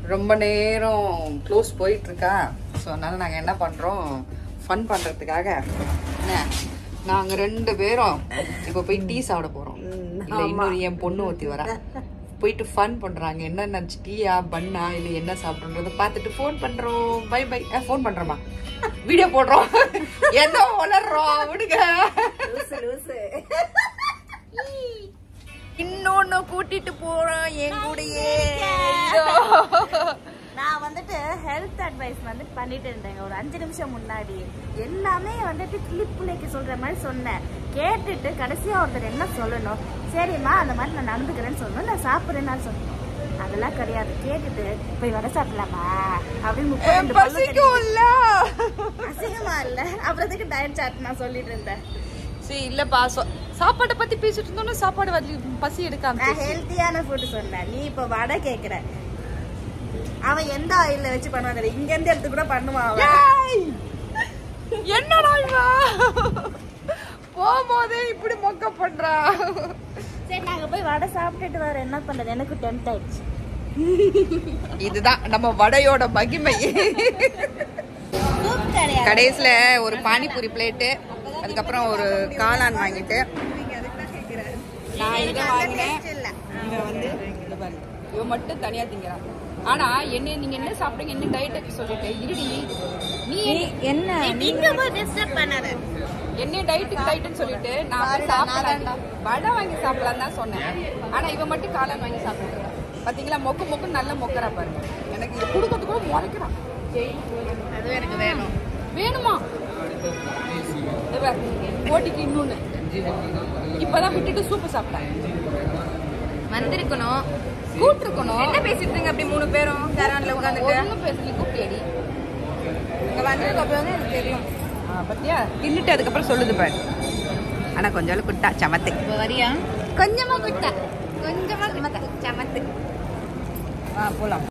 ரொம்ப நேரம் க்ளோஸ் போயிட்டு இருக்கா. ஸோ அதனால நாங்கள் என்ன பண்ணுறோம், ஃபன் பண்ணுறதுக்காக நாங்க 2 பேரும் இப்போ போய் டீ சாப்பிட போறோம். இல்லை இன்னொரு என் பொண்ணு ஒருத்தி வர போயிட்டு ஃபன் பண்றாங்க. என்ன நினச்சி டீயா பண்ணா இல்லை என்ன சாப்பிட்றத பார்த்துட்டு ஃபோன் பண்றோம். Bye bye. ஃபோன் பண்றோமா, வீடியோ போடுறோம், என்ன வளர்றோம் விடுங்க. இன்னொன்னு கூட்டிட்டு போறோம் என் கூடயே. நான் வந்துட்டு ஹெல்த் அட்வைஸ் வந்துட்டு பண்ணிட்டு இருந்தேங்க ஒரு 5 நிமிஷம் முன்னாடி. எல்லாமே வந்துட்டு கிளிப்புலைக்கு சொல்ற மாதிரி சொன்னேன். கேட்டுட்டு கடைசியா ஒருத்தர் என்ன சொல்லணும், சரிம்மா அந்த மாதிரி நான் நடந்துக்கிறேன்னு சொல்லணும், நான் சாப்பிட்றேன்னு சொன்னேன். அதெல்லாம் கிடையாது. கேட்டுட்டு போய் வடை சாப்பிடலாமா அப்படின்னு அசிங்கமா இல்ல. அப்புறத்துக்கு டயட் சாட் நான் சொல்லிட்டு இருந்தேன். சரி இல்லப்பா, சாப்பாடை பத்தி பேசிட்டு இருந்தோம்னா சாப்பாடு பசி எடுக்காம ஹெல்த்தியான ஃபுட் சொன்னேன். நீ இப்ப வடை கேக்குற. அவன் எந்த ஆயில்ல வச்சு பண்ணுவாங்க, இங்க இருந்து எடுத்து கூட பண்ணுவான். என்னடா போகும்போதே இப்படி மொக்க பண்றா. சரி நாங்க போய் வடை சாப்பிட்டுட்டு வர. என்ன பண்றது, எனக்கு டெம்ட் ஆயிடுச்சு. இதுதான் நம்ம வடையோட மகிமை. கடைசியில ஒரு பானிபூரி பிளேட்டு, அதுக்கப்புறம் ஒரு காளான் வாங்கிட்டு நான் இதை வாங்கினேன். இவன் வந்து இவன் மட்டும் தனியா திங்கிறான். ஆனா என்ன நீங்க என்ன சாப்பிடுங்க, என்ன டயட் சொல்லிட்டு இருடி நீ என்ன பண்ணாத என்ன டயட்னு சொல்லிட்டு நான் சாப்பிடலாம், வடை வாங்கி சாப்பிடலாம் தான் சொன்னேன். ஆனா இவன் மட்டும் காளான் வாங்கி சாப்பிடுறேன். பாத்தீங்களா, மொக்கு நல்ல மொக்கரா பாருங்க. எனக்கு இது கொடுக்கறது கூட முறைக்கிறான். அது எனக்கு வேணும். வேணுமா போட்டிக்கு இன்னொன்னு இப்பதான் விட்டுட்டு சூப்பு சாப்பிட்டேன். வந்திருக்கணும், கூப்பிட்டுருக்கணும். என்ன பேசிட்டு இருங்க அப்படி 3 பேரும் கேரன்ல உட்காந்துட்டு? ஒன்றும் பேசல, கூப்பிட்டியடி. இங்க வந்ததுக்கு அப்புறம் தான் எனக்கு தெரியும். பத்தியா தின்னுட்டு அதுக்கப்புறம் சொல்லுது பாரு. ஆனா கொஞ்சம் குட்டா சமத்து வரியா, கொஞ்சமா குட்டா, கொஞ்சமா சமத்து. போலாம்.